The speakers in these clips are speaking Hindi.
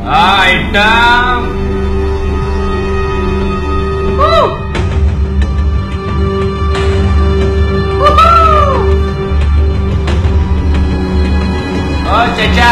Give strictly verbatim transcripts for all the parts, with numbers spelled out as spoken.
आइटम ओ चचा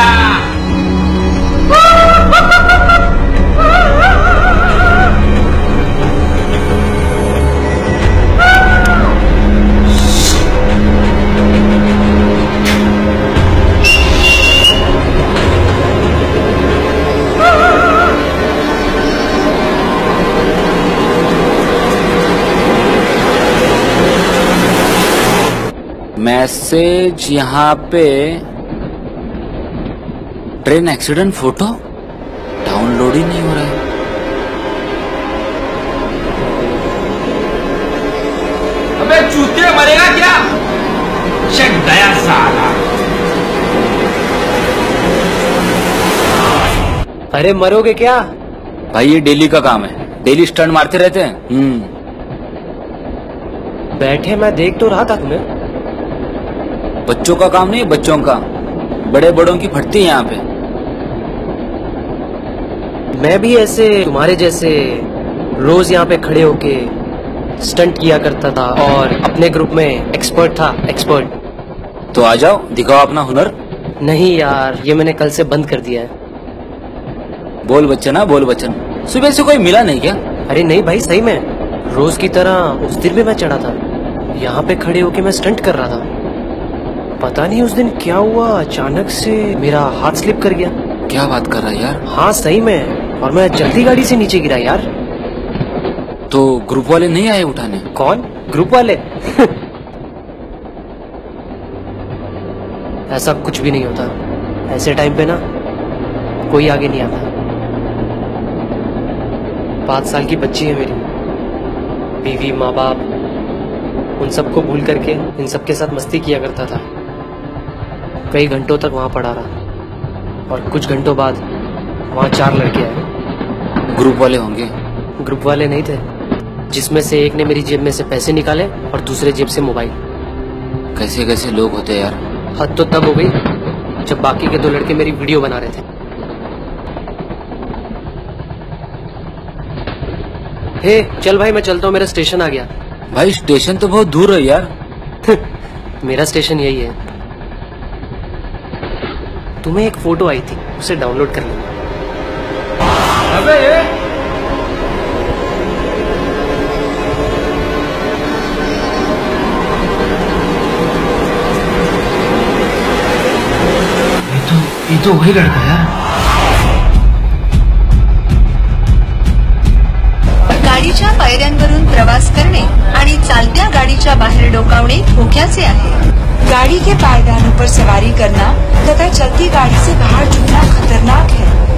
मैसेज यहाँ पे ट्रेन एक्सीडेंट फोटो डाउनलोड ही नहीं हो रहा है। अबे चूतिया मरेगा क्या? चेक दया साला। अरे मरोगे क्या? भाई ये डेली का काम है, डेली स्टंट मारते रहते हैं। हम्म बैठे मैं देख तो रहा था तुम्हें। बच्चों का काम नहीं, बच्चों का, बड़े बड़ों की फटती है यहाँ पे। मैं भी ऐसे तुम्हारे जैसे रोज यहाँ पे खड़े होके स्टंट किया करता था और अपने ग्रुप में एक्सपर्ट था। एक्सपर्ट तो आ जाओ, दिखाओ अपना हुनर। नहीं यार, ये मैंने कल से बंद कर दिया है। बोल बच्चन, बोल बच्चन। सुबह से कोई मिला नहीं क्या? अरे नहीं भाई, सही में रोज की तरह उस दिन भी मैं चढ़ा था। यहाँ पे खड़े होके मैं स्टंट कर रहा था। पता नहीं उस दिन क्या हुआ, अचानक से मेरा हाथ स्लिप कर गया। क्या बात कर रहा है यार? हाँ सही में, और मैं जल्दी गाड़ी से नीचे गिरा यार। तो ग्रुप वाले नहीं आए उठाने? कौन ग्रुप वाले? ऐसा कुछ भी नहीं होता। ऐसे टाइम पे ना कोई आगे नहीं आता। पाँच साल की बच्ची है मेरी, बीवी, माँ बाप, उन सबको भूल करके इन सबके साथ मस्ती किया करता था। कई घंटों तक वहां पड़ा रहा और कुछ घंटों बाद वहां चार लड़के आए। ग्रुप वाले होंगे? ग्रुप वाले नहीं थे, जिसमें से एक ने मेरी जेब में से पैसे निकाले और दूसरे जेब से मोबाइल। कैसे कैसे लोग होते हैं यार। हद तो तब हो गई जब बाकी के दो लड़के मेरी वीडियो बना रहे थे। हे चल भाई, मैं चलता हूँ, मेरा स्टेशन आ गया। भाई स्टेशन तो बहुत दूर है यार। मेरा स्टेशन यही है। तुम्हें एक फोटो आई थी, उसे डाउनलोड कर लेना। अबे ये तो ये तो वही लड़का है यार। गाडीच्या पायऱ्यांवरून प्रवास करने आणि चालत्या गाडीच्या बाहेर डोकावणे धोक्याचे आहे। गाड़ी के पायदानों पर सवारी करना तथा चलती गाड़ी से बाहर झुकना खतरनाक है।